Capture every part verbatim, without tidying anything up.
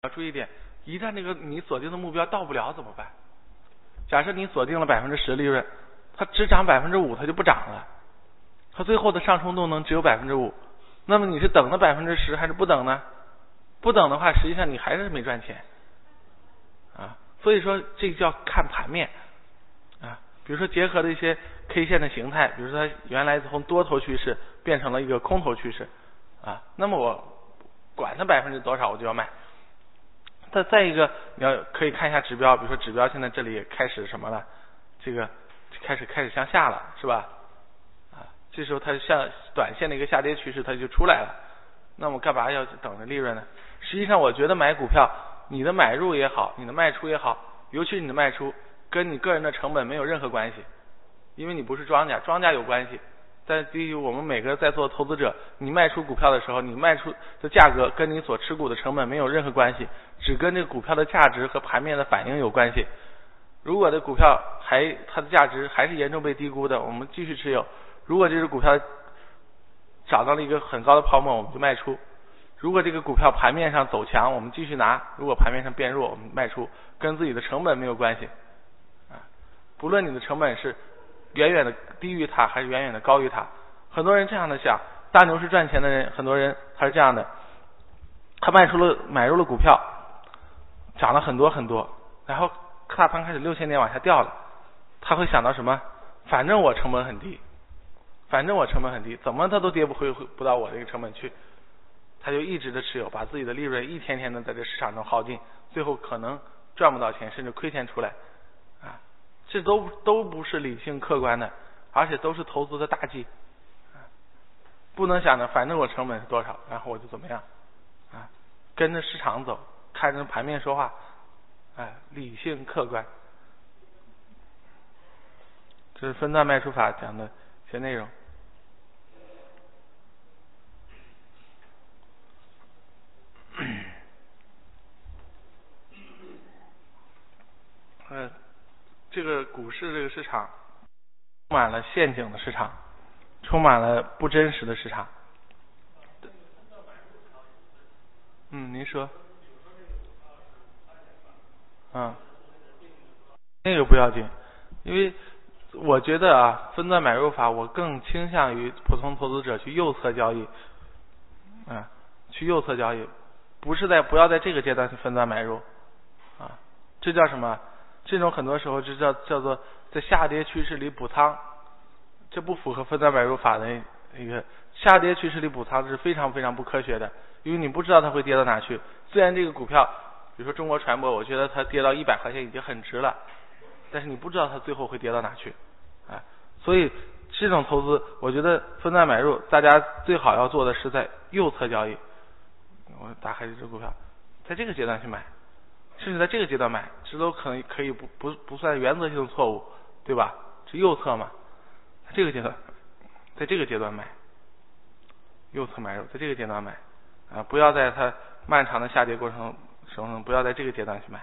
要注意一点，一旦这个你锁定的目标到不了怎么办？假设你锁定了百分之十利润，它只涨百分之五，它就不涨了，它最后的上冲动能只有百分之五，那么你是等了百分之十还是不等呢？不等的话，实际上你还是没赚钱啊。所以说这叫看盘面啊。比如说结合的一些 K 线的形态，比如说它原来从多头趋势变成了一个空头趋势啊，那么我管它百分之多少我就要卖。再再一个，你要可以看一下指标，比如说指标现在这里开始什么了，这个开始开始向下了，是吧？啊，这时候它向短线的一个下跌趋势它就出来了，那么干嘛要等着利润呢？实际上我觉得买股票，你的买入也好，你的卖出也好，尤其是你的卖出，跟你个人的成本没有任何关系，因为你不是庄家，庄家有关系。但对于我们每个在座的投资者，你卖出股票的时候，你卖出的价格跟你所持股的成本没有任何关系，只跟这个股票的价值和盘面的反应有关系。如果这股票还它的价值还是严重被低估的，我们继续持有；如果这只股票涨到了一个很高的泡沫，我们就卖出；如果这个股票盘面上走强，我们继续拿；如果盘面上变弱，我们卖出，跟自己的成本没有关系啊。不论你的成本是远远的低于它还是远远的高于它，很多人这样的想，大牛市赚钱的人，很多人他是这样的，他卖出了买入了股票，涨了很多很多，然后大盘开始六千点往下掉了，他会想到什么？反正我成本很低，反正我成本很低，怎么他都跌不回不到我这个成本去，他就一直的持有，把自己的利润一天天的在这市场中耗尽，最后可能赚不到钱，甚至亏钱出来啊。这都都不是理性客观的，而且都是投资的大忌，不能想着反正我成本是多少，然后我就怎么样啊，跟着市场走，看着盘面说话，哎，理性客观。这是分段卖出法讲的一些内容。呃。这个股市这个市场充满了陷阱的市场，充满了不真实的市场。嗯，您说。嗯，那个不要紧，因为我觉得啊，分段买入法我更倾向于普通投资者去右侧交易，啊，去右侧交易，不是在不要在这个阶段去分段买入，啊，这叫什么？这种很多时候就叫叫做在下跌趋势里补仓，这不符合分段买入法的一个下跌趋势里补仓，这是非常非常不科学的，因为你不知道它会跌到哪去。虽然这个股票，比如说中国船舶，我觉得它跌到一百块钱已经很值了，但是你不知道它最后会跌到哪去，啊，所以这种投资，我觉得分段买入，大家最好要做的是在右侧交易。我打开这只股票，在这个阶段去买。甚至在这个阶段买，这都可能可以不不不算原则性的错误，对吧？是右侧嘛，这个阶段，在这个阶段买，右侧买入，在这个阶段买啊，不要在它漫长的下跌过程中，不要在这个阶段去买。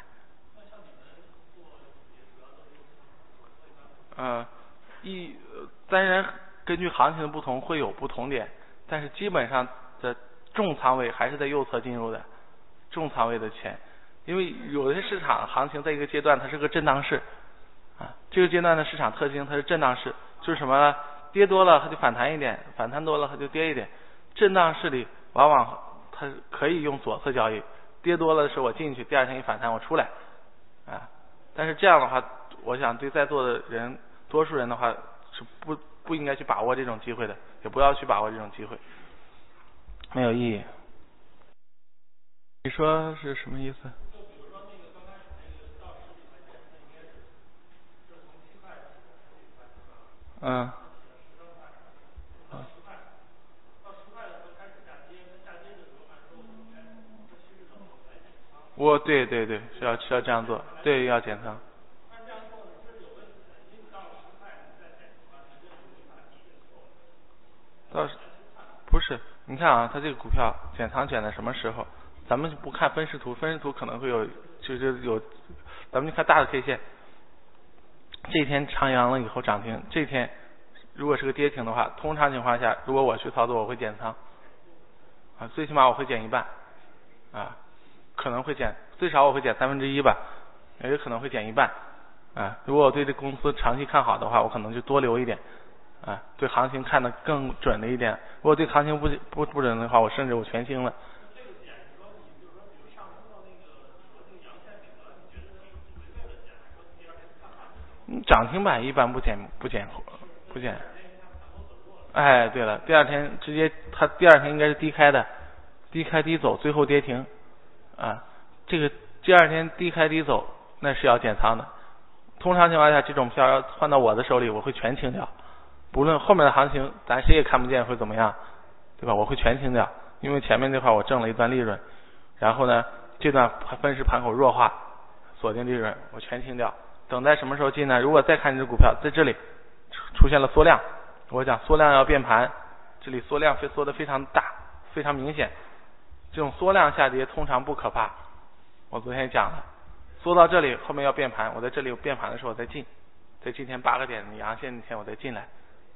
呃，一当然根据行情的不同会有不同点，但是基本上的重仓位还是在右侧进入的，重仓位的钱。因为有些市场行情在一个阶段它是个震荡市啊，这个阶段的市场特性它是震荡市，就是什么呢？跌多了它就反弹一点，反弹多了它就跌一点。震荡市里往往它可以用左侧交易，跌多了的时候我进去，第二天一反弹我出来啊。但是这样的话，我想对在座的人多数人的话是不不应该去把握这种机会的，也不要去把握这种机会，没有意义。你说是什么意思？嗯，我对对对，是要是要这样做，对，要减仓。倒是不是？你看啊，它这个股票减仓减在什么时候？咱们不看分时图，分时图可能会有，就是有，咱们就看大的 K 线。这一天长阳了以后涨停，这一天如果是个跌停的话，通常情况下，如果我去操作，我会减仓啊，最起码我会减一半啊。 可能会减，最少我会减三分之一吧，也可能会减一半。啊，如果我对这公司长期看好的话，我可能就多留一点。啊，对行情看得更准了一点。如果对行情不不不准的话，我甚至我全清了。涨停板一般不减不减不减。哎，对了，第二天直接它第二天应该是低开的，低开低走，最后跌停。啊，这个第二天低开低走，那是要减仓的。通常情况下，这种票要换到我的手里，我会全清掉。不论后面的行情，咱谁也看不见会怎么样，对吧？我会全清掉，因为前面这块我挣了一段利润，然后呢，这段分时盘口弱化，锁定利润，我全清掉。等待什么时候进呢？如果再看这只股票在这里出现了缩量，我讲缩量要变盘，这里缩量缩得非常大，非常明显。这种缩量下跌通常不可怕，我昨天讲了，缩到这里后面要变盘，我在这里有变盘的时候我再进，在今天八个点的阳线那天我再进来。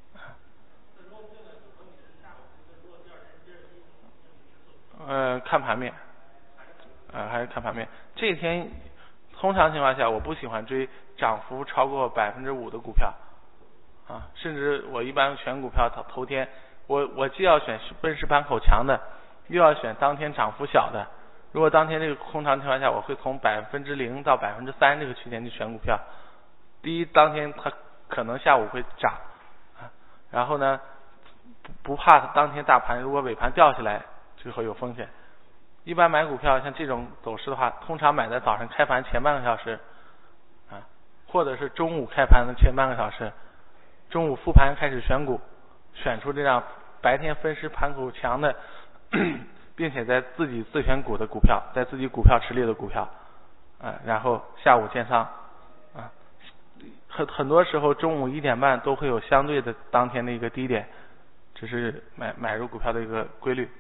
呃，看盘面，呃，还是看盘面。这一天，通常情况下，我不喜欢追涨幅超过百分之五的股票，啊，甚至我一般选股票头头天，我我既要选分时盘口强的，又要选当天涨幅小的。如果当天这个通常情况下，我会从百分之零到百分之三这个区间去选股票。第一，当天它可能下午会涨，啊，然后呢，不不怕它当天大盘如果尾盘掉下来。最后有风险。一般买股票像这种走势的话，通常买在早上开盘前半个小时，啊，或者是中午开盘的前半个小时，中午复盘开始选股，选出这样白天分时盘口强的，并且在自己自选股的股票，在自己股票池里的股票，啊，然后下午建仓，啊，很很多时候中午一点半都会有相对的当天的一个低点，这是买买入股票的一个规律。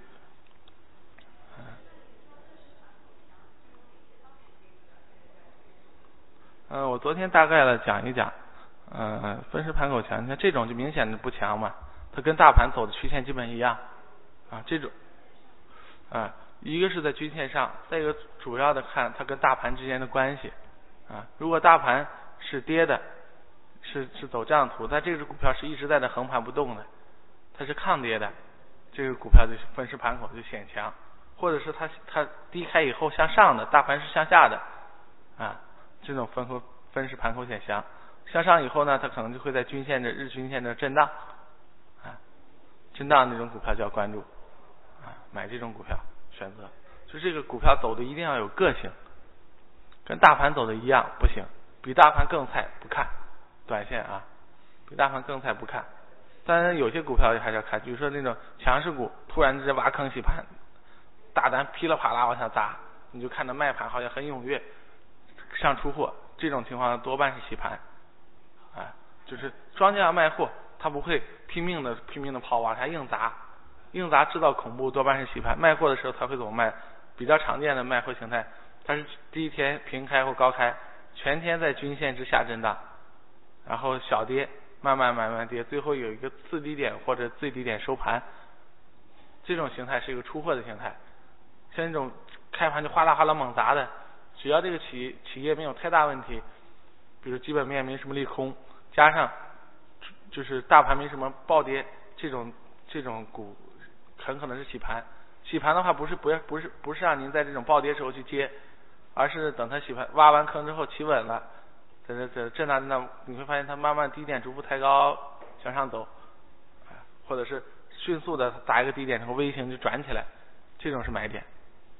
嗯、呃，我昨天大概的讲一讲，嗯、呃，分时盘口强，你看这种就明显的不强嘛，它跟大盘走的曲线基本一样，啊，这种，啊，一个是在均线上，再一个主要的看它跟大盘之间的关系，啊，如果大盘是跌的，是是走这样图，但这只股票是一直在这横盘不动的，它是抗跌的，这个股票就分时盘口就显强，或者是它它低开以后向上的，大盘是向下的，啊。这种分口分时盘口显强，向上以后呢，它可能就会在均线的日均线的震荡，啊，震荡那种股票就要关注，啊，买这种股票选择，就这个股票走的一定要有个性，跟大盘走的一样不行，比大盘更菜不看，短线啊，比大盘更菜不看，当然有些股票还是要看，比如说那种强势股突然之间挖坑洗盘，大单噼里啪啦往下砸，你就看到卖盘好像很踊跃。上出货这种情况多半是洗盘，啊，就是庄家要卖货，他不会拼命的拼命的跑往下硬砸，硬砸制造恐怖多半是洗盘。卖货的时候他会怎么卖？比较常见的卖货形态，它是第一天平开或高开，全天在均线之下震荡，然后小跌，慢慢慢慢跌，最后有一个次低点或者最低点收盘，这种形态是一个出货的形态。像这种开盘就哗啦哗啦猛砸的。只要这个企企业没有太大问题，比如基本面没什么利空，加上就是大盘没什么暴跌，这种这种股很可能是洗盘。洗盘的话不是不不是不是让您在这种暴跌时候去接，而是等它洗盘挖完坑之后企稳了，在这在震荡震荡，你会发现它慢慢低点逐步抬高向上走，或者是迅速的打一个低点之后微型就转起来，这种是买点。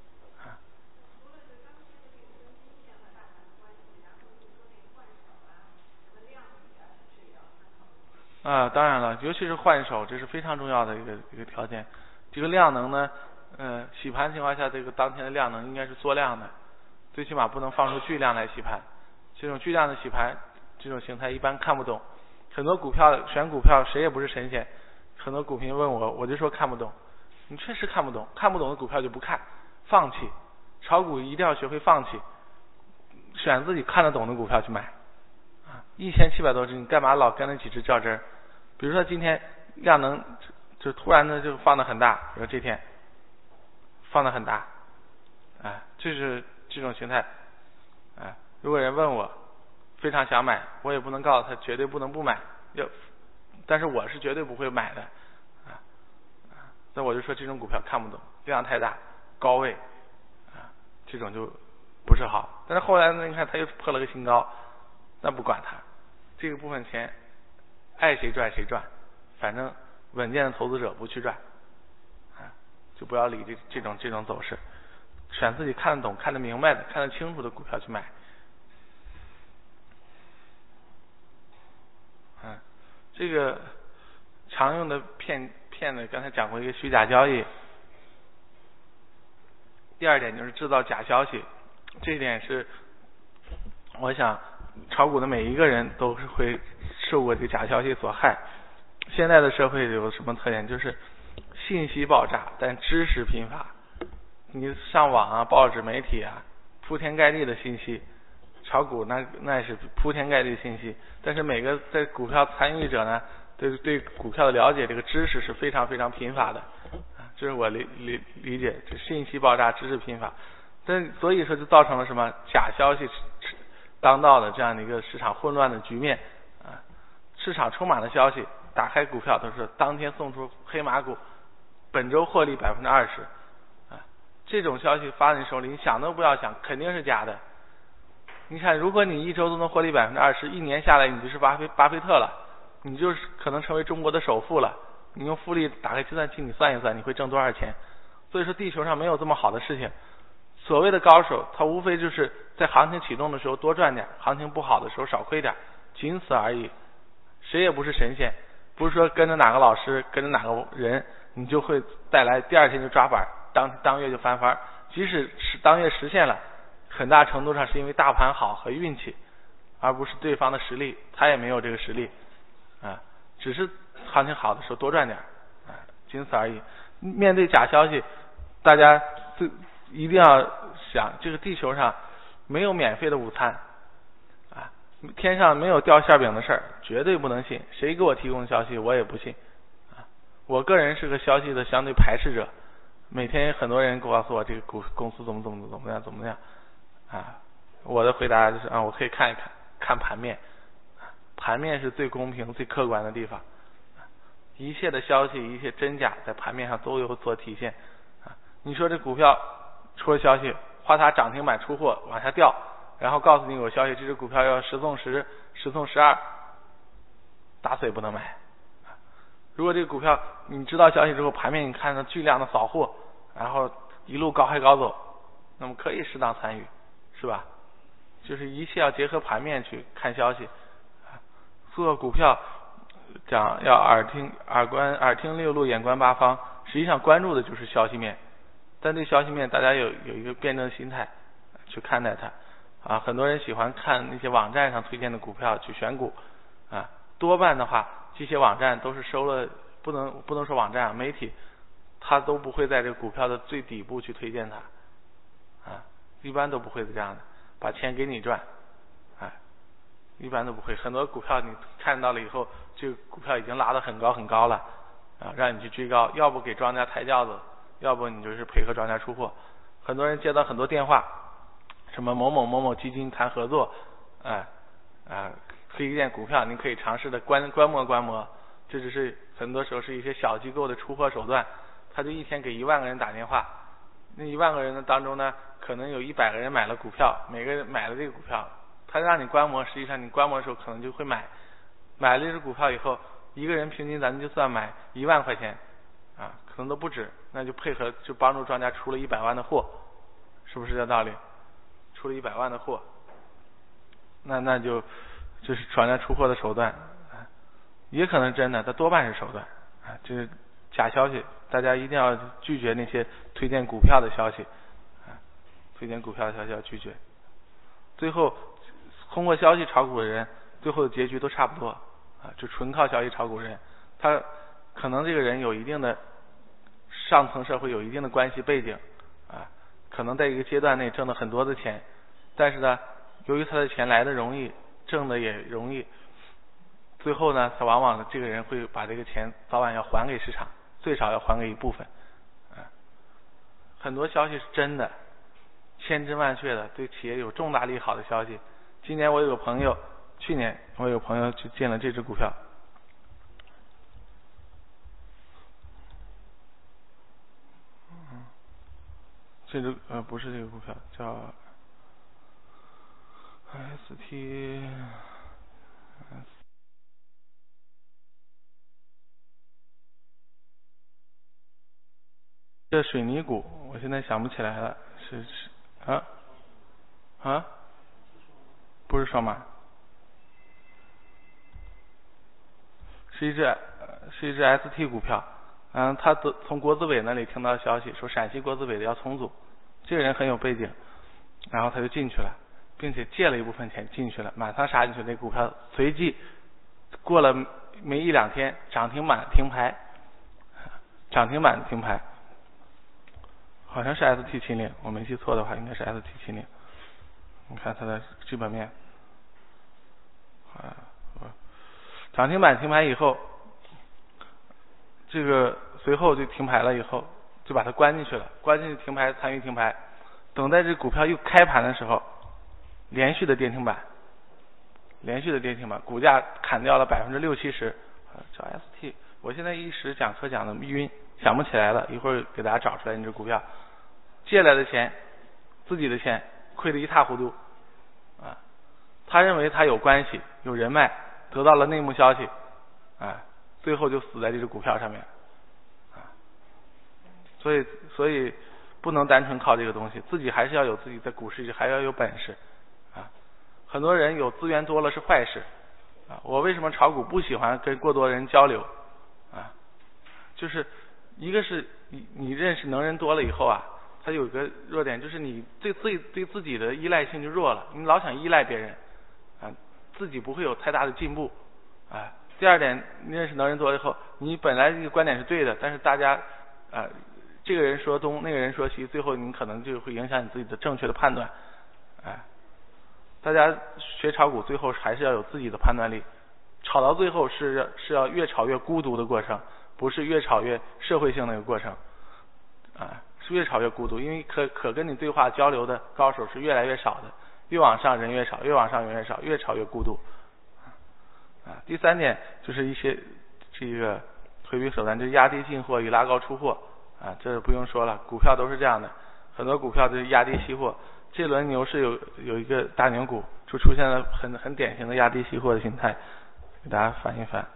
啊，当然了，尤其是换手，这是非常重要的一个一个条件。这个量能呢，嗯、呃，洗盘情况下，这个当天的量能应该是缩量的，最起码不能放出巨量来洗盘。这种巨量的洗盘，这种形态一般看不懂。很多股票选股票，谁也不是神仙。很多股评问我，我就说看不懂。你确实看不懂，看不懂的股票就不看，放弃。炒股一定要学会放弃，选自己看得懂的股票去买。一千七百多只，你干嘛老跟那几只较真儿？比如说今天量能就突然的就放得很大，比如这天放得很大，哎， 这是这种形态。啊，如果人问我非常想买，我也不能告诉他绝对不能不买，要，但是我是绝对不会买的。啊，那我就说这种股票看不懂，量太大，高位，啊，这种就不是好。但是后来呢，你看他又破了个新高，那不管他，这个部分钱爱谁赚谁赚，反正稳健的投资者不去赚，啊，就不要理这这种这种走势，选自己看得懂、看得明白的、看得清楚的股票去买。嗯，这个常用的骗骗的，刚才讲过一个虚假交易。第二点就是制造假消息，这一点是我想炒股的每一个人都是会受过这个假消息所害。现在的社会有什么特点？就是信息爆炸，但知识贫乏。你上网啊、报纸、媒体啊，铺天盖地的信息，炒股那那也是铺天盖地的信息。但是每个在股票参与者呢，对对股票的了解，这个知识是非常非常贫乏的。这是我理理理解，这信息爆炸，知识贫乏。但所以说就造成了什么假消息当道的这样的一个市场混乱的局面啊！市场充满了消息，打开股票都是当天送出黑马股，本周获利百分之二十啊！这种消息发你手里，你想都不要想，肯定是假的。你看，如果你一周都能获利百分之二十，一年下来你就是巴菲巴菲特了，你就是可能成为中国的首富了。你用复利打开计算器，你算一算，你会挣多少钱？所以说，地球上没有这么好的事情。所谓的高手，他无非就是在行情启动的时候多赚点，行情不好的时候少亏点，仅此而已。谁也不是神仙，不是说跟着哪个老师，跟着哪个人，你就会带来第二天就抓板，当当月就翻番。即使是当月实现了，很大程度上是因为大盘好和运气，而不是对方的实力，他也没有这个实力啊，只是行情好的时候多赚点啊，仅此而已。面对假消息，大家最一定要想，这个地球上没有免费的午餐啊，天上没有掉馅饼的事儿，绝对不能信。谁给我提供消息，我也不信啊。我个人是个消息的相对排斥者，每天很多人告诉我这个股公司怎么怎么怎么样怎么样啊，我的回答就是啊，我可以看一看，看盘面，盘面是最公平、最客观的地方。一切的消息，一切真假，在盘面上都有所体现啊。你说这股票出了消息，哗嚓涨停板出货往下掉，然后告诉你有消息，这只股票要十送十，十送十二，打死也不能买。如果这个股票你知道消息之后，盘面你看到巨量的扫货，然后一路高开高走，那么可以适当参与，是吧？就是一切要结合盘面去看消息。做股票讲要耳听耳观耳听六路，眼观八方，实际上关注的就是消息面。但对消息面，大家有有一个辩证心态去看待它啊。很多人喜欢看那些网站上推荐的股票去选股啊，多半的话，这些网站都是收了，不能不能说网站媒体，它都不会在这个股票的最底部去推荐它啊，一般都不会这样的，把钱给你赚，哎，一般都不会。很多股票你看到了以后，这个股票已经拉得很高很高了啊，让你去追高，要不给庄家抬轿子，要不你就是配合庄家出货。很多人接到很多电话，什么某某某某基金谈合作，哎啊，推荐股票，您可以尝试的观观摩观摩。这只是很多时候是一些小机构的出货手段，他就一天给一万个人打电话，那一万个人的当中呢，可能有一百个人买了股票，每个人买了这个股票，他让你观摩，实际上你观摩的时候可能就会买，买了这只股票以后，一个人平均咱们就算买一万块钱啊，可能都不止，那就配合就帮助庄家出了一百万的货，是不是这道理？出了一百万的货，那那就就是庄家出货的手段，也可能真的，它多半是手段啊，这是假消息，大家一定要拒绝那些推荐股票的消息啊，推荐股票的消息要拒绝。最后通过消息炒股的人，最后的结局都差不多啊，就纯靠消息炒股人，他可能这个人有一定的上层社会，有一定的关系背景啊，可能在一个阶段内挣了很多的钱，但是呢，由于他的钱来的容易，挣的也容易，最后呢，他往往这个人会把这个钱早晚要还给市场，最少要还给一部分啊。很多消息是真的， 千真万确的，对企业有重大利好的消息。今年我有个朋友，去年我有个朋友就进了这只股票，嗯，这只呃不是这个股票，叫 S T。这水泥股，我现在想不起来了，是是啊啊，不是双马，是一只是一只 S T 股票。嗯，他从国资委那里听到消息，说陕西国资委的要重组，这个人很有背景，然后他就进去了，并且借了一部分钱进去了，马上杀进去，那股票随即过了没一两天，涨停板停牌，涨停板停牌。好像是 S T 秦岭，我没记错的话，应该是 S T 秦岭。你看它的基本面，啊，涨停板停牌以后，这个随后就停牌了，以后就把它关进去了，关进去停牌，参与停牌。等待这股票又开盘的时候，连续的跌停板，连续的跌停板，股价砍掉了百分之六七十。叫 S T， 我现在一时讲课讲的晕。想不起来了，一会儿给大家找出来。你这股票借来的钱，自己的钱亏得一塌糊涂啊！他认为他有关系、有人脉，得到了内幕消息啊，最后就死在这只股票上面啊。所以，所以不能单纯靠这个东西，自己还是要有自己在股市里还要有本事啊。很多人有资源多了是坏事啊。我为什么炒股不喜欢跟过多人交流啊？就是一个是你你认识能人多了以后啊，他有一个弱点，就是你对自己对自己的依赖性就弱了，你老想依赖别人啊，自己不会有太大的进步啊。第二点，你认识能人多了以后，你本来这个观点是对的，但是大家啊，这个人说东，那个人说西，最后你可能就会影响你自己的正确的判断。哎，大家学炒股最后还是要有自己的判断力，炒到最后是是要越炒越孤独的过程。不是越炒越社会性的一个过程，啊，是越炒越孤独，因为可可跟你对话交流的高手是越来越少的，越往上人越少，越往上人越少，越炒越孤独，啊，第三点就是一些这个回避手段，就是压低进货与拉高出货，啊，这不用说了，股票都是这样的，很多股票就是压低吸货，这轮牛市有有一个大牛股，就出现了很很典型的压低吸货的形态，给大家翻一翻。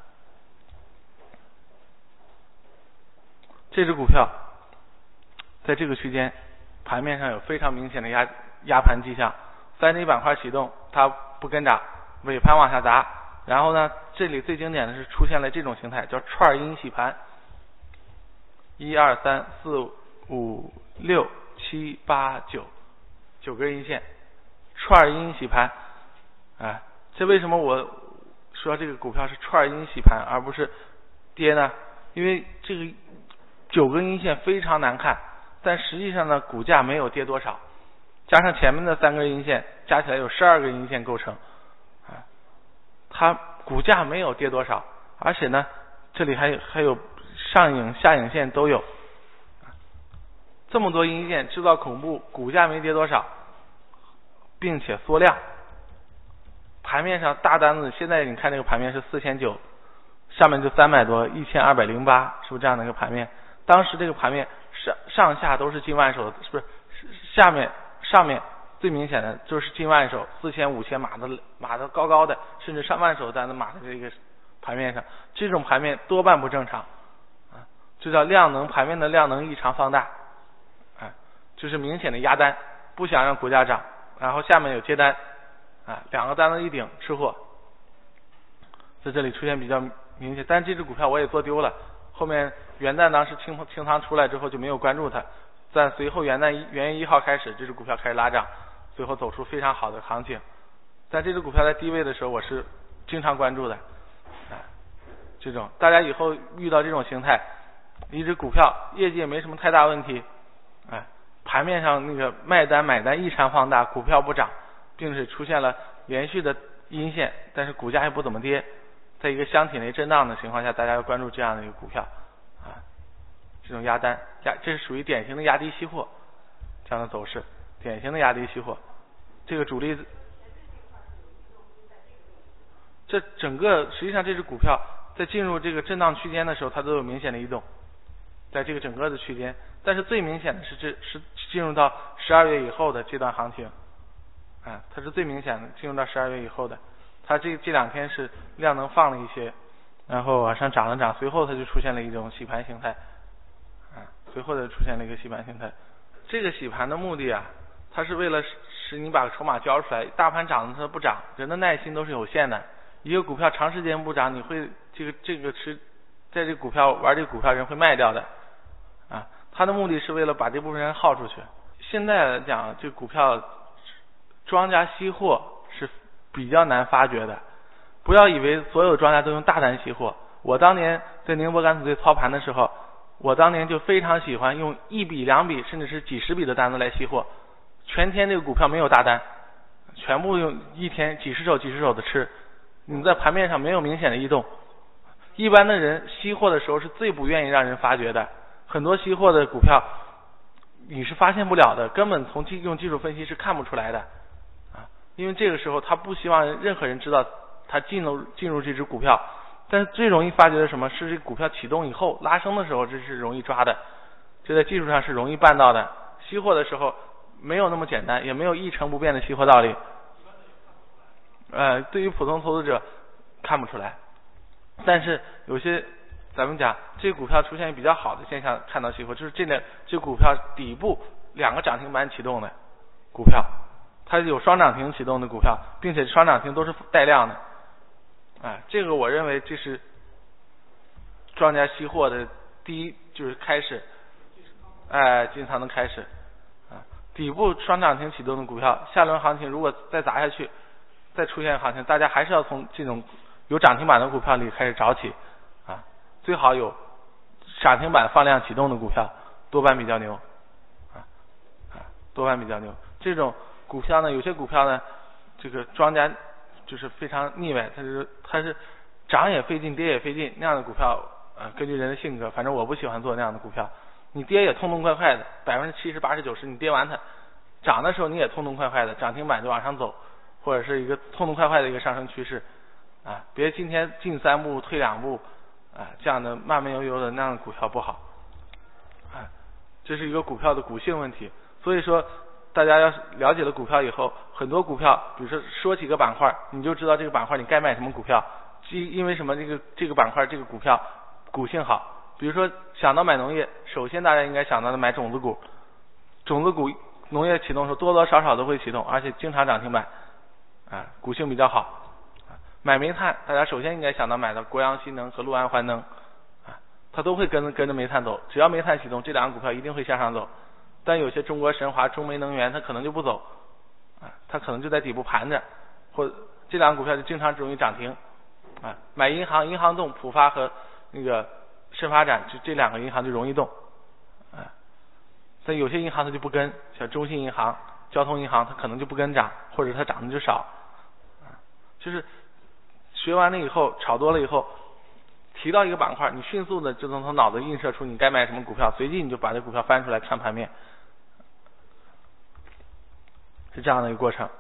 这只股票在这个区间盘面上有非常明显的压压盘迹象，三级板块启动，它不跟涨，尾盘往下砸，然后呢，这里最经典的是出现了这种形态，叫串阴洗盘，一二三四五六七八九，九根阴线，串阴洗盘，哎，这为什么我说这个股票是串阴洗盘而不是跌呢？因为这个九根阴线非常难看，但实际上呢，股价没有跌多少，加上前面的三根阴线，加起来有十二根阴线构成，啊，它股价没有跌多少，而且呢，这里还有还有上影下影线都有，这么多阴线制造恐怖，股价没跌多少，并且缩量，盘面上大单子，现在你看这个盘面是四千九，上面就三百多，一千二百零八，是不是这样的一个盘面？当时这个盘面上上下都是近万手，是不是？下面上面最明显的就是近万手，四千五千码的码的高高的，甚至上万手单的码的这个盘面上，这种盘面多半不正常啊，这叫量能盘面的量能异常放大，啊，就是明显的压单，不想让股价涨，然后下面有接单，啊，两个单子一顶吃货，在这里出现比较明显，但是这只股票我也做丢了。后面元旦当时清清仓出来之后就没有关注它，但随后元旦一元月一号开始，这只股票开始拉涨，最后走出非常好的行情。但这只股票在低位的时候，我是经常关注的，啊，这种大家以后遇到这种形态，一只股票业绩也没什么太大问题，哎，盘面上那个卖单买单异常放大，股票不涨，并且出现了连续的阴线，但是股价也不怎么跌。在一个箱体内震荡的情况下，大家要关注这样的一个股票啊，这种压单压，这是属于典型的压低吸货这样的走势。 典型的压低期货。这个主力，这整个实际上这只股票在进入这个震荡区间的时候，它都有明显的移动，在这个整个的区间。但是最明显的是这是进入到十二月以后的这段行情，啊，它是最明显的进入到十二月以后的，它这这两天是量能放了一些，然后往上涨了涨，随后它就出现了一种洗盘形态，啊，随后的出现了一个洗盘形态。这个洗盘的目的啊，它是为了使你把筹码交出来，大盘涨它不涨，人的耐心都是有限的。一个股票长时间不涨，你会这个这个是在这个股票玩这个股票人会卖掉的，啊，它的目的是为了把这部分人耗出去。现在来讲，这个股票庄家吸货是比较难发掘的，不要以为所有庄家都用大单吸货。我当年在宁波敢死队操盘的时候，我当年就非常喜欢用一笔两笔甚至是几十笔的单子来吸货，全天这个股票没有大单，全部用一天几十手几十手的吃，你在盘面上没有明显的异动。一般的人吸货的时候是最不愿意让人发觉的，很多吸货的股票你是发现不了的，根本从技用技术分析是看不出来的啊，因为这个时候他不希望任何人知道他进入进入这只股票。但是最容易发觉的什么是这股票启动以后拉升的时候，这是容易抓的，这在技术上是容易办到的。吸货的时候没有那么简单，也没有一成不变的吸货道理。呃，对于普通投资者看不出来，但是有些咱们讲这个股票出现比较好的现象，看到吸货，就是这个这股票底部两个涨停板启动的股票，它有双涨停启动的股票，并且双涨停都是带量的。啊，这个我认为这是庄家吸货的第一就是开始，哎，进仓的开始啊。底部双涨停启动的股票，下轮行情如果再砸下去，再出现行情，大家还是要从这种有涨停板的股票里开始找起啊，最好有涨停板放量启动的股票，多半比较牛啊啊，多半比较牛。这种股票呢，有些股票呢，这个庄家就是非常腻歪，它是它是涨也费劲，跌也费劲，那样的股票，呃，根据人的性格，反正我不喜欢做那样的股票。你跌也痛痛快快的，百分之七十、八十、九十，你跌完它，涨的时候你也痛痛快快的，涨停板就往上走，或者是一个痛痛快快的一个上升趋势，啊，别今天进三步退两步，啊，这样的慢慢悠悠的那样的股票不好，啊，这是一个股票的股性问题。所以说，大家要了解了股票以后，很多股票，比如说说几个板块，你就知道这个板块你该买什么股票。因为什么？这个这个板块这个股票股性好。比如说想到买农业，首先大家应该想到的买种子股。种子股农业启动的时候多多少少都会启动，而且经常涨停板，啊，股性比较好。买煤炭，大家首先应该想到买的国阳新能和陆安环能，啊，它都会跟跟着煤炭走。只要煤炭启动，这两个股票一定会向上走。但有些中国神华、中煤能源它可能就不走，啊，它可能就在底部盘着，或这两个股票就经常容易涨停，啊，买银行，银行动，浦发和那个深发展，这这两个银行就容易动，啊，但有些银行它就不跟，像中信银行、交通银行，它可能就不跟涨，或者它涨的就少，啊，就是学完了以后，炒多了以后，提到一个板块，你迅速的就能从脑子映射出你该买什么股票，随即你就把这股票翻出来看盘面。是这样的一个过程。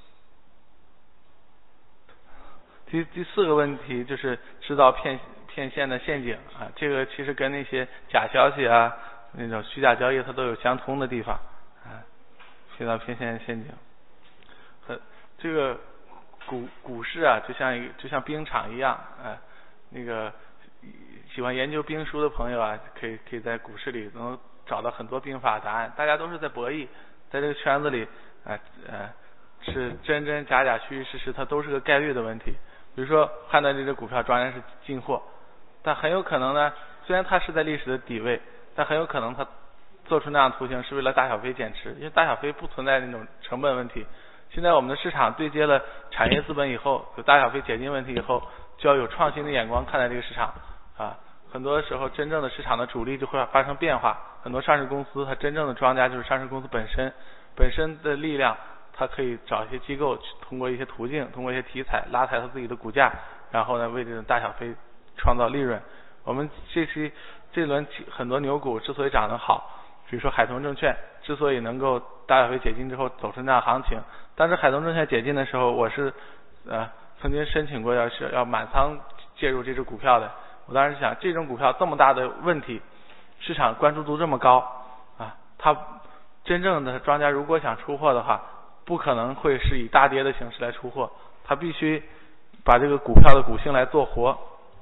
第第四个问题就是制造骗骗线的陷阱啊，这个其实跟那些假消息啊、那种虚假交易它都有相通的地方啊，制造骗线的陷阱。和这个股股市啊，就像一就像兵场一样啊，那个喜欢研究兵书的朋友啊，可以可以在股市里能找到很多兵法答案，大家都是在博弈，在这个圈子里。啊呃，是真真假假虚虚实实，它都是个概率的问题。比如说判断这只股票庄家是进货，但很有可能呢，虽然它是在历史的底位，但很有可能它做出那样的图形是为了大小非减持，因为大小非不存在那种成本问题。现在我们的市场对接了产业资本以后，有大小非解禁问题以后，就要有创新的眼光看待这个市场啊。很多时候真正的市场的主力就会发生变化，很多上市公司它真正的庄家就是上市公司本身。本身的力量，它可以找一些机构，通过一些途径，通过一些题材拉抬它自己的股价，然后呢为这种大小非创造利润。我们这期这轮很多牛股之所以涨得好， 比如说海通证券之所以能够大小非解禁之后走出那样行情，当时海通证券解禁的时候，我是呃曾经申请过要是要满仓介入这只股票的。我当时想，这种股票这么大的问题，市场关注度这么高啊，它真正的庄家如果想出货的话，不可能会是以大跌的形式来出货，他必须把这个股票的股性来做活，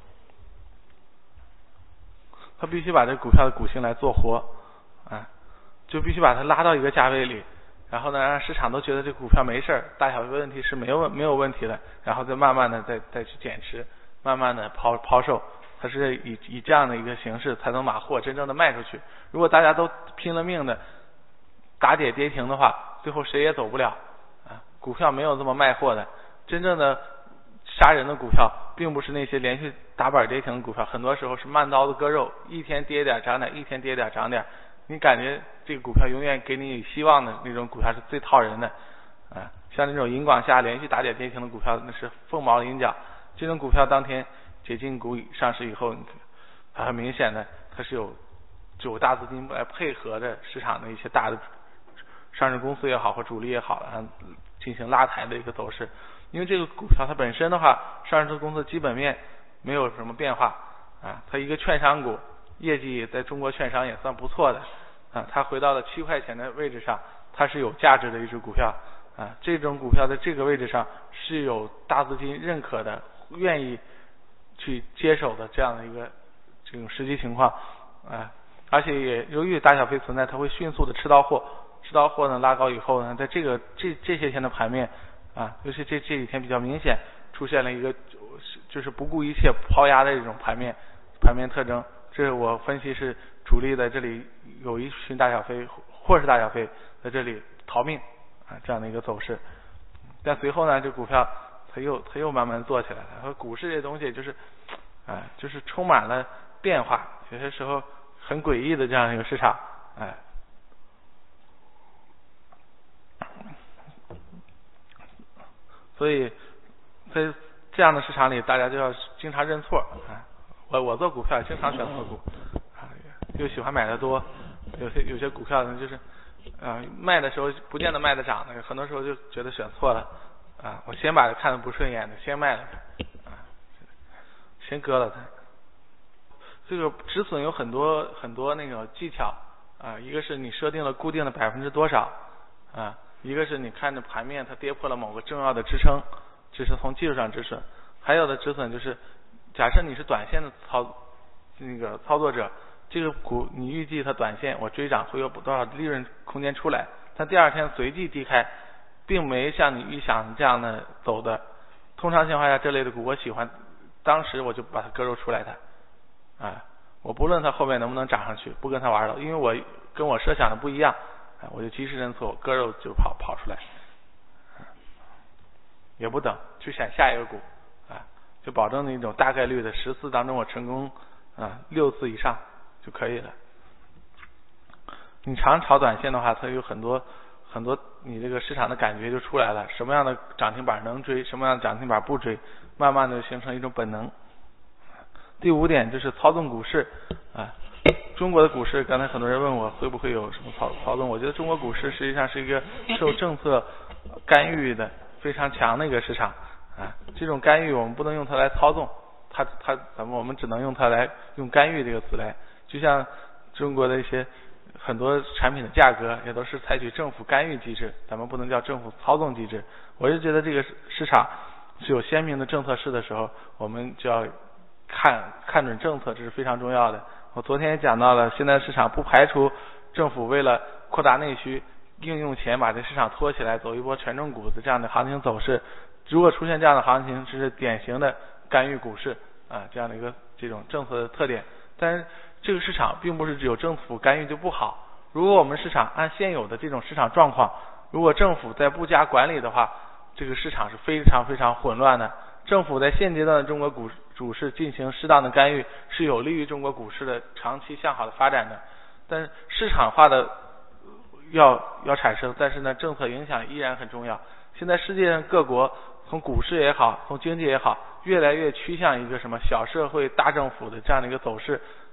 他必须把这个股票的股性来做活啊，就必须把它拉到一个价位里，然后呢让市场都觉得这股票没事儿，大小非问题是没有没有问题的，然后再慢慢的再再去减持，慢慢的抛抛售，它是以以这样的一个形式才能把货真正的卖出去。如果大家都拼了命的打跌跌停的话，最后谁也走不了啊！股票没有这么卖货的，真正的杀人的股票并不是那些连续打板跌停的股票，很多时候是慢刀子割肉，一天跌点涨点，一天跌点涨点，你感觉这个股票永远给你希望的那种股票是最套人的啊！像那种银广厦连续打点跌停的股票，那是凤毛麟角。这种股票当天解禁股上市以后，它很明显的它是有有大资金来配合着市场的一些大的上市公司也好或主力也好，然后进行拉抬的一个走势。因为这个股票它本身的话，上市公司基本面没有什么变化啊，它一个券商股，业绩在中国券商也算不错的啊，它回到了七块钱的位置上，它是有价值的一只股票啊。这种股票在这个位置上是有大资金认可的，愿意去接手的这样的一个这种实际情况啊，而且也由于大小非存在，它会迅速的吃到货。吃到货呢拉高以后呢，在这个这这些天的盘面啊，尤其这这几天比较明显出现了一个就是不顾一切抛压的这种盘面盘面特征。这我分析是主力在这里有一群大小非或是大小非在这里逃命啊这样的一个走势。但随后呢，这股票它又它又慢慢做起来了。和股市这东西就是啊就是充满了变化，有些时候很诡异的这样一个市场哎。所以在这样的市场里，大家就要经常认错啊。我我做股票经常选错股啊，又喜欢买的多，有些有些股票呢就是啊卖的时候不见得卖的涨的，很多时候就觉得选错了啊。我先把它看得不顺眼的先卖了它啊，先割了它。这个止损有很多很多那个技巧啊，一个是你设定了固定的百分之多少啊。一个是你看着盘面它跌破了某个重要的支撑，这是从技术上止损。还有的止损就是假设你是短线的操那个操作者，这个股你预计它短线我追涨会有多少利润空间出来，它第二天随即低开，并没像你预想这样的走的。通常情况下这类的股我喜欢当时我就把它割肉出来的啊，我不论它后面能不能涨上去，不跟它玩了，因为我跟我设想的不一样，我就及时认错，割肉就跑跑出来，也不等去选下一个股啊，就保证那种大概率的十次当中我成功啊六次以上就可以了。你长炒短线的话，它有很多很多你这个市场的感觉就出来了，什么样的涨停板能追，什么样的涨停板不追，慢慢的形成一种本能。第五点就是操纵股市啊。中国的股市，刚才很多人问我会不会有什么操操纵，我觉得中国股市实际上是一个受政策干预的非常强的一个市场啊。这种干预我们不能用它来操纵，它它咱们我们只能用它来用干预这个词来，就像中国的一些很多产品的价格也都是采取政府干预机制，咱们不能叫政府操纵机制。我就觉得这个市场是有鲜明的政策势的时候，我们就要看看准政策，这是非常重要的。我昨天也讲到了，现在市场不排除政府为了扩大内需，硬用钱把这市场拖起来，走一波权重股的这样的行情走势。如果出现这样的行情，这是典型的干预股市啊这样的一个这种政策的特点。但是这个市场并不是只有政府干预就不好，如果我们市场按现有的这种市场状况，如果政府在不加管理的话，这个市场是非常非常混乱的。政府在现阶段的中国股股市进行适当的干预，是有利于中国股市的长期向好的发展的。但是市场化的要要产生，但是呢，政策影响依然很重要。现在世界上各国从股市也好，从经济也好，越来越趋向一个什么小社会大政府的这样的一个走势啊。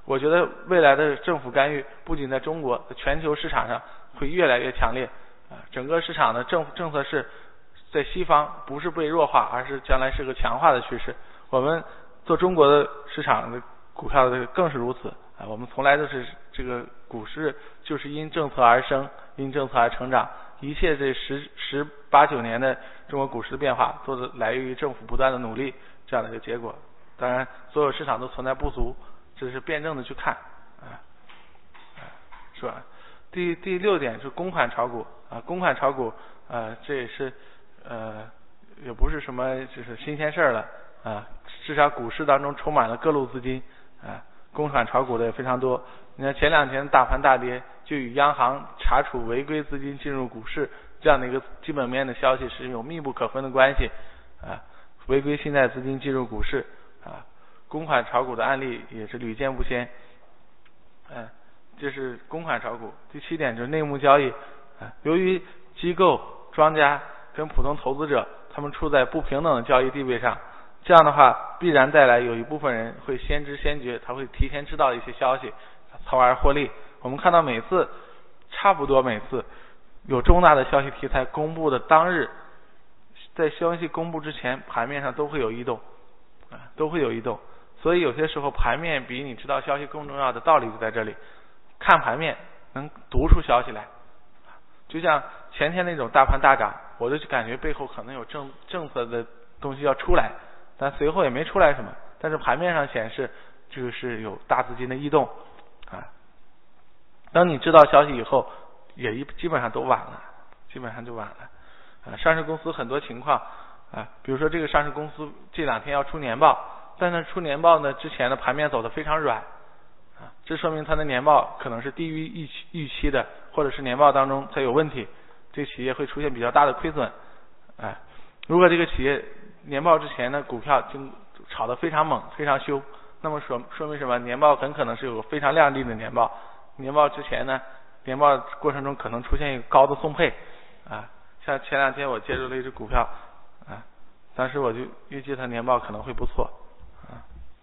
我觉得未来的政府干预不仅在中国，在全球市场上会越来越强烈啊。整个市场的政政策是在西方不是被弱化，而是将来是个强化的趋势。我们做中国的市场的股票的更是如此啊。我们从来都是这个股市就是因政策而生，因政策而成长。一切这十十八九年的中国股市的变化，都是来源于政府不断的努力这样的一个结果。当然，所有市场都存在不足，这是辩证的去看啊，是吧？第第六点是公款炒股啊，公款炒股呃，这也是呃，也不是什么就是新鲜事儿了啊。至少股市当中充满了各路资金啊，公款炒股的也非常多。你看前两天大盘大跌，就与央行查处违规资金进入股市这样的一个基本面的消息是有密不可分的关系啊。违规信贷资金进入股市啊，公款炒股的案例也是屡见不鲜。嗯、啊，这是公款炒股。第七点就是内幕交易啊，由于机构、庄家跟普通投资者他们处在不平等的交易地位上，这样的话必然带来有一部分人会先知先觉，他会提前知道一些消息，从而获利。我们看到每次差不多每次有重大的消息题材公布的当日，在消息公布之前盘面上都会有异动啊，都会有异动。所以有些时候盘面比你知道消息更重要的道理就在这里，看盘面能读出消息来。就像前天那种大盘大涨，我就感觉背后可能有政政策的东西要出来，但随后也没出来什么，但是盘面上显示就是有大资金的异动啊。当你知道消息以后，也一基本上都晚了，基本上就晚了啊。上市公司很多情况啊，比如说这个上市公司这两天要出年报，但是出年报呢之前的盘面走得非常软啊，这说明它的年报可能是低于预期预期的，或者是年报当中它有问题，这个企业会出现比较大的亏损。哎，如果这个企业年报之前的股票经炒得非常猛、非常凶，那么说说明什么？年报很可能是有个非常亮丽的年报。年报之前呢，年报过程中可能出现一个高的送配啊。像前两天我介入了一只股票啊，当时我就预计它年报可能会不错啊。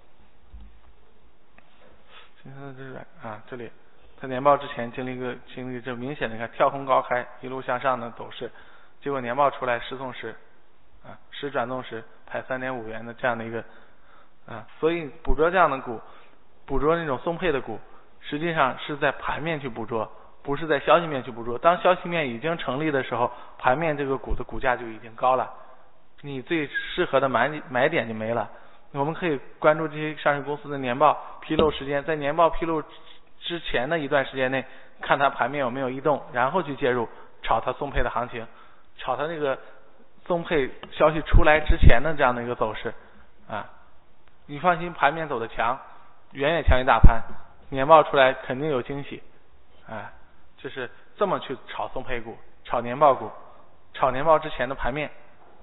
现在这是啊，这里它年报之前经历一个经历这明显的看跳空高开一路向上的走势，结果年报出来时送时啊，时转动时派三点五元的这样的一个啊，所以捕捉这样的股，捕捉那种送配的股，实际上是在盘面去捕捉，不是在消息面去捕捉。当消息面已经成立的时候，盘面这个股的股价就已经高了，你最适合的买买点就没了。我们可以关注这些上市公司的年报披露时间，在年报披露之前的一段时间内，看它盘面有没有异动，然后去介入炒它送配的行情，炒它那个送配消息出来之前的这样的一个走势啊。你放心，盘面走的强，远远强于大盘，年报出来肯定有惊喜啊。就是这么去炒送配股，炒年报股，炒年报之前的盘面。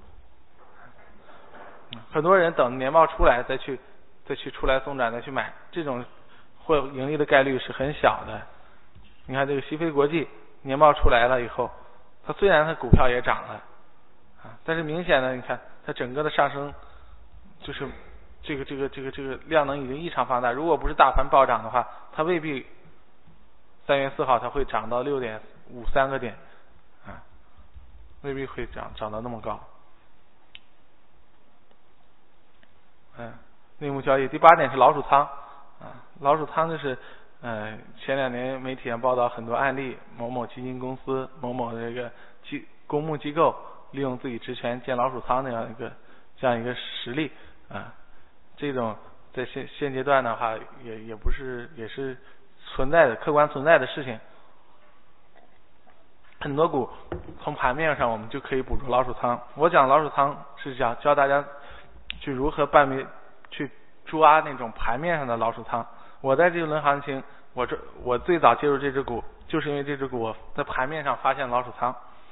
很多人等年报出来再去再去出来送转再去买，这种会盈利的概率是很小的。你看这个西飞国际年报出来了以后，它虽然它股票也涨了啊，但是明显的你看它整个的上升就是这个这个这个这个量能已经异常放大，如果不是大盘暴涨的话，它未必三月四号它会涨到六点五三个点啊，未必会涨涨到那么高。嗯，内幕交易。第八点是老鼠仓啊，老鼠仓就是呃前两年媒体上报道很多案例，某某基金公司、某某这个机公募机构利用自己职权建老鼠仓那样一个这样一个实例啊，这种在现现阶段的话也也不是也是存在的客观存在的事情。很多股从盘面上我们就可以捕捉老鼠仓。我讲老鼠仓是讲教大家去如何办理去抓那种盘面上的老鼠仓。我在这轮行情，我这我最早介入这只股，就是因为这只股我在盘面上发现老鼠仓，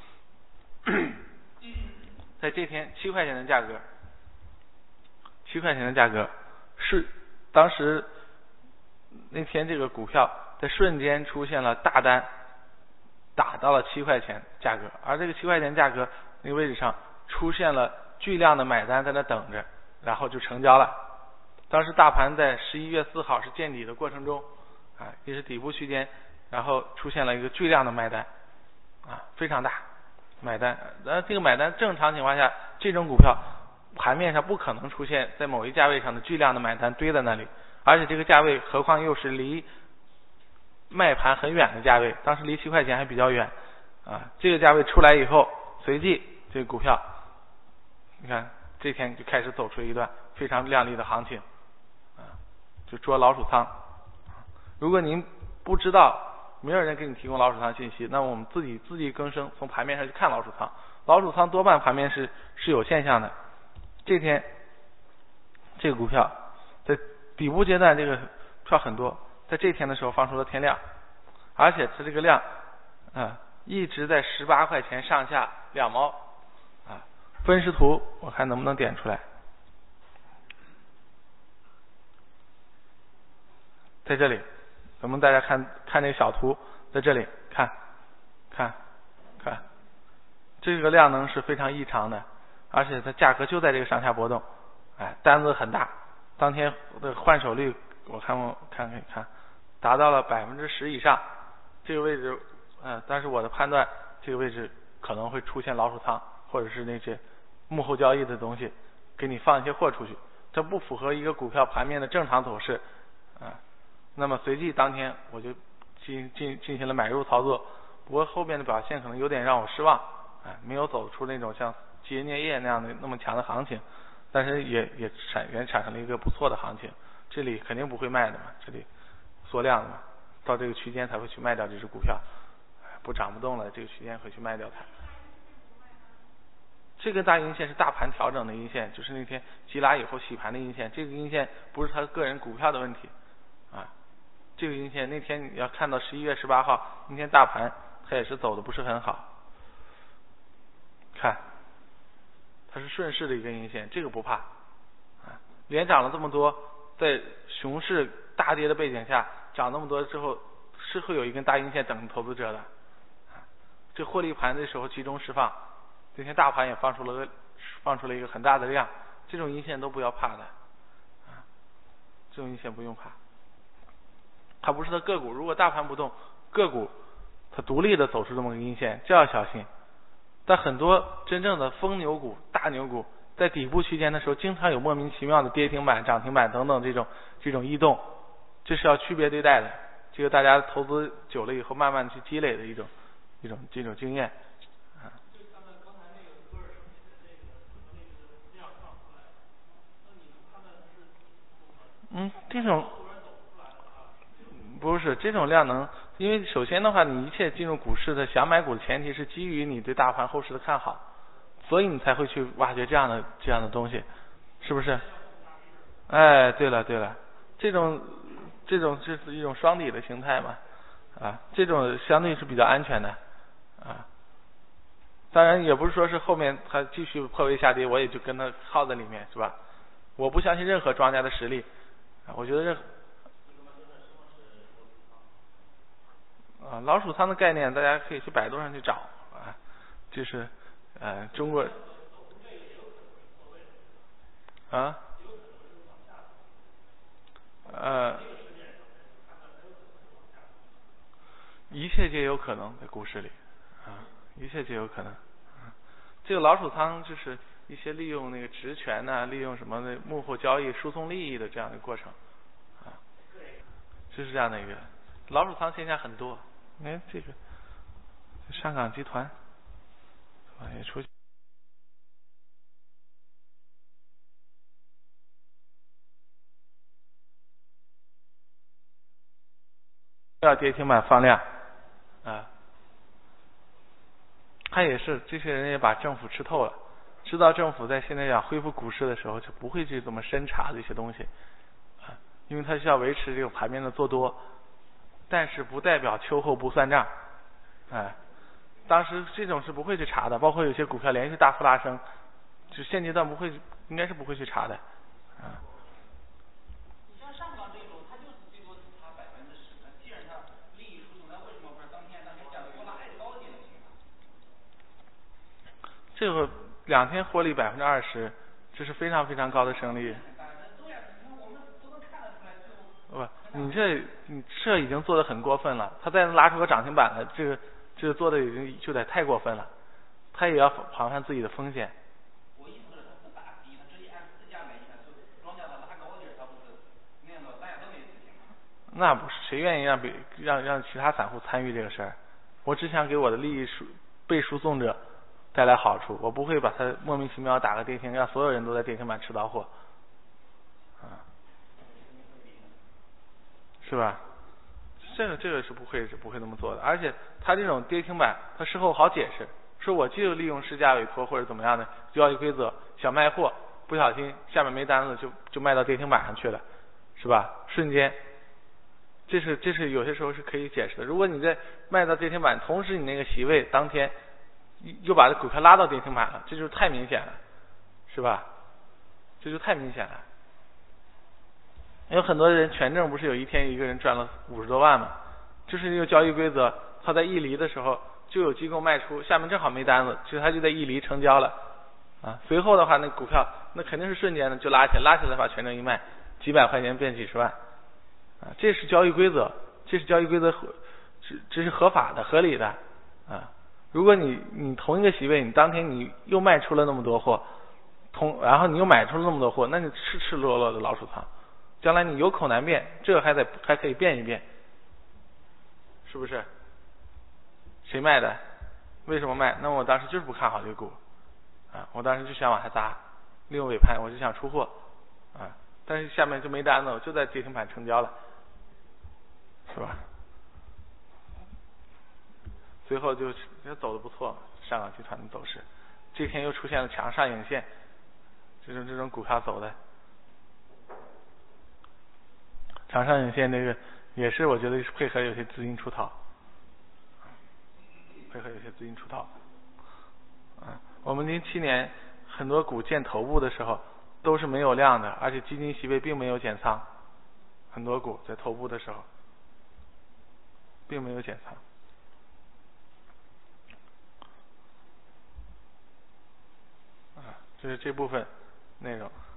在这天七块钱的价格，七块钱的价格是当时那天这个股票在瞬间出现了大单，打到了七块钱价格，而这个七块钱价格那个位置上出现了巨量的买单在那等着，然后就成交了。 当时大盘在十一月四号是见底的过程中，啊，也是底部区间，然后出现了一个巨量的买单，啊，非常大买单。呃，这个买单正常情况下，这种股票盘面上不可能出现在某一价位上的巨量的买单堆在那里，而且这个价位何况又是离卖盘很远的价位，当时离七块钱还比较远，啊，这个价位出来以后，随即这个股票，你看这天就开始走出一段非常亮丽的行情，啊，就捉老鼠仓。如果您不知道，没有人给你提供老鼠仓信息，那我们自己自力更生，从盘面上去看老鼠仓。老鼠仓多半盘面是是有现象的。这天这个股票在底部阶段，这个票很多，在这天的时候放出了天量，而且它这个量啊一直在十八块钱上下两毛啊。分时图我看能不能点出来，在这里，咱们大家看看这个小图，在这里看看看，这个量能是非常异常的，而且它价格就在这个上下波动，哎，单子很大，当天的换手率我看我看看看达到了百分之十以上，这个位置，嗯、呃，但是我的判断，这个位置可能会出现老鼠仓，或者是那些幕后交易的东西，给你放一些货出去，这不符合一个股票盘面的正常走势，啊、呃，那么随即当天我就进进进行了买入操作，不过后面的表现可能有点让我失望，啊、呃，没有走出那种像基业业那样的那么强的行情，但是也也产也产生了一个不错的行情，这里肯定不会卖的嘛，这里缩量的嘛，到这个区间才会去卖掉这只股票，不涨不动了，这个区间会去卖掉它。这个大阴线是大盘调整的阴线，就是那天急拉以后洗盘的阴线，这个阴线不是他个人股票的问题啊。这个阴线那天你要看到十一月十八号那天大盘它也是走的不是很好，看它是顺势的一根阴线，这个不怕啊，连涨了这么多，在熊市大跌的背景下涨那么多之后，是会有一根大阴线等投资者的，这获利盘的时候集中释放，今天大盘也放出了个放出了一个很大的量，这种阴线都不要怕的啊，这种阴线不用怕，它不是它个股，如果大盘不动，个股它独立的走出这么个阴线就要小心。但很多真正的疯牛股、大牛股在底部区间的时候，经常有莫名其妙的跌停板、涨停板等等这种这种异动，这是要区别对待的。这个大家投资久了以后，慢慢去积累的一种一种这种经验。啊。嗯，这种不是这种量能，因为首先的话，你一切进入股市的想买股的前提是基于你对大盘后市的看好，所以你才会去挖掘这样的这样的东西，是不是？哎，对了对了，这种这种就是一种双底的形态嘛，啊，这种相对是比较安全的，啊，当然也不是说是后面它继续破位下跌，我也就跟它耗在里面，是吧？我不相信任何庄家的实力，啊，我觉得任何。啊，老鼠仓的概念大家可以去百度上去找啊，就是呃中国啊呃一切皆有可能在股市里啊，一切皆有可能。啊、这个老鼠仓就是一些利用那个职权呐、啊，利用什么的幕后交易、输送利益的这样的过程啊，就是这样的一个老鼠仓现象很多。哎，这个上港集团啊也出去。要跌停板放量啊，他也是这些人也把政府吃透了，知道政府在现在讲恢复股市的时候就不会去这么深查这些东西啊，因为他需要维持这个盘面的做多，但是不代表秋后不算账，哎，当时这种是不会去查的，包括有些股票连续大幅拉升，就现阶段不会，应该是不会去查的啊。 你像上港这种，它就是最多只查百分之十，既然它利益输送，它为什么不是当天当天价格拉一个高点就行了？ 这个两天获利百分之二十，这是非常非常高的胜率。 对呀，你看我们不，你这你这已经做的很过分了。他再拉出个涨停板来，这个这个做的已经就得太过分了。他也要防范自己的风险。 我意思是，他不打低，他直接按市价买进来，就庄家他拉高点，他不是那样的，大家都没事情吗？ 那不是，谁愿意让别让让其他散户参与这个事儿？我只想给我的利益输被输送者带来好处，我不会把它莫名其妙打个跌停，让所有人都在跌停板吃到货，啊，是吧？这个这个是不会是不会那么做的。而且他这种跌停板，他事后好解释，说我就利用市价委托或者怎么样的交易规则想卖货，不小心下面没单子就就卖到跌停板上去了，是吧？瞬间。这是这是有些时候是可以解释的。如果你在卖到跌停板，同时你那个席位当天又把这股票拉到跌停板了，这就是太明显了，是吧？这就太明显了。有很多人权证不是有一天一个人赚了五十多万嘛？就是这个交易规则，他在一离的时候就有机构卖出，下面正好没单子，其实他就在一离成交了啊。随后的话，那股票那肯定是瞬间的就拉起来，拉起来把权证一卖，几百块钱变几十万。啊，这是交易规则，这是交易规则合，这这是合法的、合理的啊。如果你你同一个席位，你当天你又卖出了那么多货，同然后你又买出了那么多货，那你赤赤裸裸的老鼠仓，将来你有口难辩，这个还得还可以辩一辩，是不是？谁卖的？为什么卖？那我当时就是不看好这个股啊，我当时就想往下砸，利用尾盘我就想出货啊，但是下面就没单子，我就在跌停板成交了。是吧？最后就也走的不错，上港集团的走势，这天又出现了强上影线，这种这种股票走的，强上影线这个也是我觉得是配合有些资金出逃，配合有些资金出逃。嗯，我们零七年很多股建头部的时候都是没有量的，而且基金席位并没有减仓，很多股在头部的时候。并没有减仓，啊，这是这部分内容。